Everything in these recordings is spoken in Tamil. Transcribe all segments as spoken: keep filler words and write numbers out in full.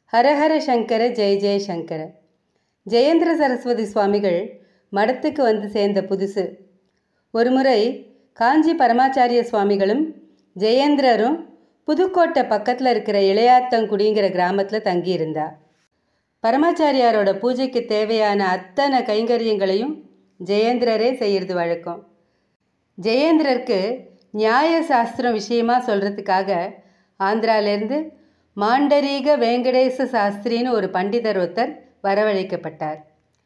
ஹரஹர சங்கர ஜெய ஜெய சங்கர. ஜெயேந்திர சரஸ்வதி சுவாமிகள் மடத்துக்கு வந்து சேர்ந்த புதுசு. ஒரு முறை காஞ்சி பரமாச்சாரிய சுவாமிகளும் ஜெயேந்திரரும் புதுக்கோட்டை பக்கத்தில் இருக்கிற இளையாத்தங்குடிங்கிற கிராமத்தில் தங்கியிருந்தா. பரமாச்சாரியாரோட பூஜைக்கு தேவையான அத்தனை கைங்கரியங்களையும் ஜெயேந்திரரே செய்கிறது வழக்கம். ஜெயேந்திரருக்கு நியாய சாஸ்திரம் விஷயமா சொல்கிறதுக்காக ஆந்திராலேருந்து மாண்டரீக வெங்கடேச சாஸ்திரின்னு ஒரு பண்டிதர் ஒருத்தர் வரவழைக்கப்பட்டார்.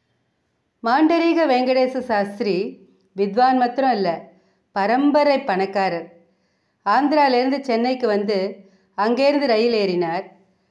மாண்டரீக வெங்கடேச சாஸ்திரி வித்வான் மாத்திரம் இல்லை, பரம்பரை பணக்காரர். ஆந்திராலேருந்து சென்னைக்கு வந்து அங்கேருந்து ரயில் ஏறினார்.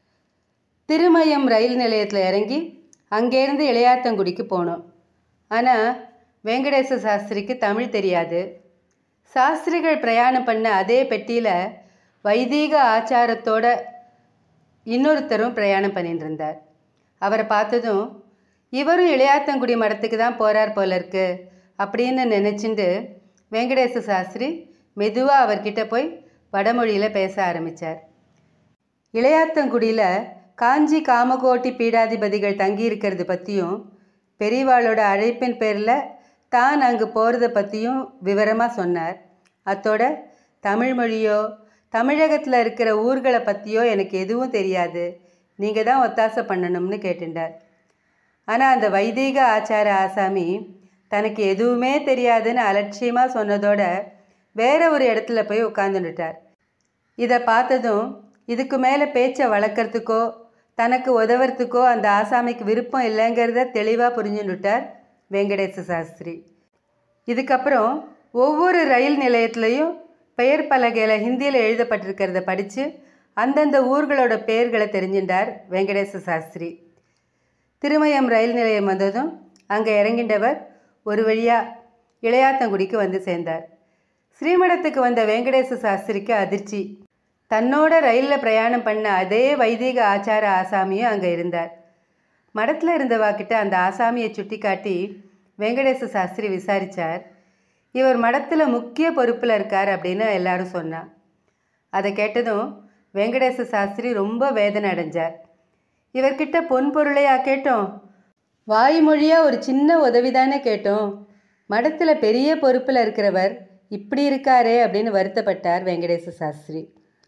திருமயம் ரயில் நிலையத்தில் இறங்கி அங்கேருந்து இளையாத்தங்குடிக்கு போனோம். ஆனால் வெங்கடேச சாஸ்திரிக்கு தமிழ் தெரியாது. சாஸ்திரிகள் பிரயாணம் பண்ண அதே பெட்டியில் வைதீக ஆச்சாரத்தோட இன்னொருத்தரும் பிரயாணம் பண்ணிட்டு இருந்தார். அவரை பார்த்ததும் இவரும் இளையாத்தங்குடி மடத்துக்கு தான் போகிறார் போல இருக்கு அப்படின்னு நினச்சிண்டு வெங்கடேச சாஸ்திரி மெதுவாக அவர்கிட்ட போய் வடமொழியில் பேச ஆரம்பித்தார். இளையாத்தங்குடியில் காஞ்சி காமகோட்டி பீடாதிபதிகள் தங்கியிருக்கிறது பற்றியும் பெரியவாளோட அழைப்பின் பேரில் தான் அங்கு போகிறத பற்றியும் விவரமாக சொன்னார். அத்தோட தமிழ் மொழியோ தமிழகத்தில் இருக்கிற ஊர்களை பற்றியோ எனக்கு எதுவும் தெரியாது, நீங்கள் தான் ஒத்தாசை பண்ணணும்னு கேட்டுட்டார். ஆனால் அந்த வைதீக ஆச்சார ஆசாமி தனக்கு எதுவுமே தெரியாதுன்னு அலட்சியமாக சொன்னதோட வேற ஒரு இடத்துல போய் உட்காந்துட்டார். இதை பார்த்ததும் இதுக்கு மேலே பேச்சை வளர்க்குறதுக்கோ தனக்கு உதவுறதுக்கோ அந்த ஆசாமிக்கு விருப்பம் இல்லைங்கிறத தெளிவாக புரிஞ்சுட்டார் வெங்கடேச சாஸ்திரி. இதுக்கப்புறம் ஒவ்வொரு ரயில் நிலையத்துலேயும் பெயர் பலகையில் ஹிந்தியில் எழுதப்பட்டிருக்கிறத படித்து அந்தந்த ஊர்களோட பெயர்களை தெரிஞ்சின்றார் வெங்கடேச சாஸ்திரி. திருமயம் ரயில் நிலையம் வந்ததும் அங்கே இறங்கின்றவர் ஒரு வழியாக இளையாத்தங்குடிக்கு வந்து சேர்ந்தார். ஸ்ரீமடத்துக்கு வந்த வெங்கடேச சாஸ்திரிக்கு அதிர்ச்சி. தன்னோட ரயிலில் பிரயாணம் பண்ண அதே வைதீக ஆச்சார ஆசாமியும் அங்கே இருந்தார். மடத்தில் இருந்தவாக்கிட்ட அந்த ஆசாமியை சுட்டி காட்டி வெங்கடேச சாஸ்திரி விசாரித்தார். இவர் மடத்தில் முக்கிய பொறுப்பில் இருக்கார் அப்படின்னு எல்லாரும் சொன்னார். அதை கேட்டதும் வெங்கடேச சாஸ்திரி ரொம்ப வேதனை அடைஞ்சார். இவர்கிட்ட பொன் பொருளையா கேட்டோம், வாய்மொழியாக ஒரு சின்ன உதவி தானே கேட்டோம், மடத்தில் பெரிய பொறுப்பில் இருக்கிறவர் இப்படி இருக்காரே அப்படின்னு வருத்தப்பட்டார் வெங்கடேச சாஸ்திரி.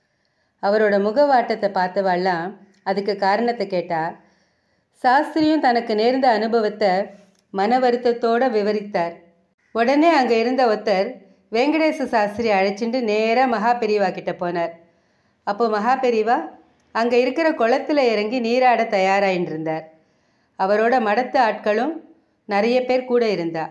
அவரோட முகவாட்டத்தை பார்த்தவாள்லாம் அதுக்கு காரணத்தை கேட்டால் சாஸ்திரியும் தனக்கு நேர்ந்த அனுபவத்தை மன வருத்தத்தோடு விவரித்தார். உடனே அங்கே இருந்த ஒருத்தர் வெங்கடேச சாஸ்திரி அழைச்சிட்டு நேராக மகா பெரியவா கிட்ட போனார். அப்போது மகா பெரியவா அங்கே இருக்கிற குளத்தில் இறங்கி நீராட தயாராகின்னு இருந்தார். அவரோட மடத்து ஆட்களும் நிறைய பேர் கூட இருந்தா.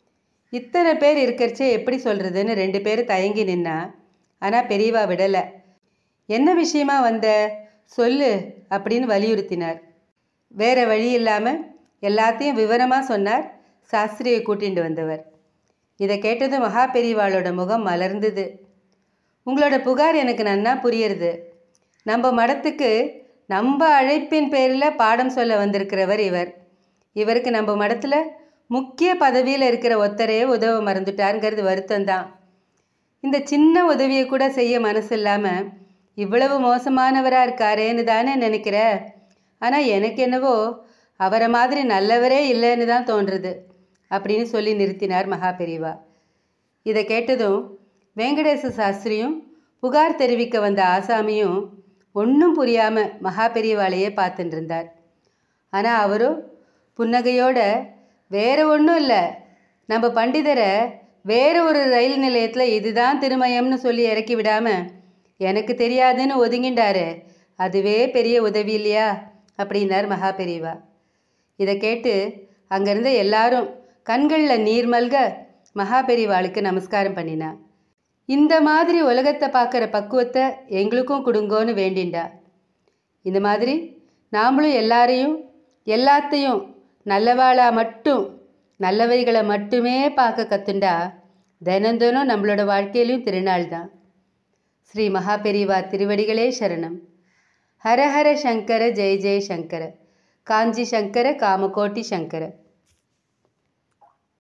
இத்தனை பேர் இருக்கிறச்சே எப்படி சொல்கிறதுன்னு ரெண்டு பேர் தயங்கி நின்னா. ஆனால் பெரியவா விடலை. என்ன விஷயமா வந்த சொல்லு அப்படின்னு வலியுறுத்தினார். வேறு வழி இல்லாமல் எல்லாத்தையும் விவரமாக சொன்னார் சாஸ்திரியை கூட்டிகிட்டு வந்தவர். இதை கேட்டது மகா பெரியவாளோட முகம் மலர்ந்தது. உங்களோட புகார் எனக்கு நன்னா புரியுறது. நம்ம மடத்துக்கு நம்ம அழைப்பின் பேரில் பாடம் சொல்ல வந்திருக்கிறவர் இவர். இவருக்கு நம்ம மடத்தில் முக்கிய பதவியில் இருக்கிற ஒத்தரையே உதவ மறந்துட்டாருங்கிறது வருத்தம்தான். இந்த சின்ன உதவியை கூட செய்ய மனசு இல்லாமல் இவ்வளவு மோசமானவராக இருக்காரேன்னு தானே நினைக்கிற. ஆனால் எனக்கு என்னவோ அவரை மாதிரி நல்லவரே இல்லைன்னு தான் தோன்றுறது அப்படின்னு சொல்லி நிறுத்தினார் மகா பெரியவா. இதை கேட்டதும் வெங்கடேச சாஸ்திரியும் புகார் தெரிவிக்க வந்த ஆசாமியும் ஒன்றும் புரியாமல் மகா பெரியவாளையே பார்த்துட்டு இருந்தார். ஆனால் அவரும் புன்னகையோட வேற ஒன்றும் இல்லை, நம்ம பண்டிதரை வேற ஒரு ரயில் நிலையத்தில் இதுதான் திருமயம்னு சொல்லி இறக்கி விடாமல் எனக்கு தெரியாதுன்னு ஒதுங்கிண்டாரு, அதுவே பெரிய உதவி இல்லையா அப்படின்னார் மகா பெரியவா. இதை கேட்டு அங்கேருந்த எல்லாரும் கண்களில் நீர் மல்க மகா பெரியவாளுக்கு நமஸ்காரம் பண்ணினா. இந்த மாதிரி உலகத்தை பார்க்குற பக்குவத்தை எங்களுக்கும் கொடுங்கோன்னு வேண்டிண்டா. இந்த மாதிரி நாமளும் எல்லாரையும் எல்லாத்தையும் நல்லவாளாக மட்டும் நல்லவைகளை மட்டுமே பார்க்க கற்றுண்டா தினந்தோறும் நம்மளோட வாழ்க்கையிலையும் திருநாள் தான். ஸ்ரீ மகா பெரியவா திருவடிகளே சரணம். ஹரஹர சங்கர ஜெய ஜெய சங்கர. காஞ்சி சங்கர காமகோட்டி சங்கர.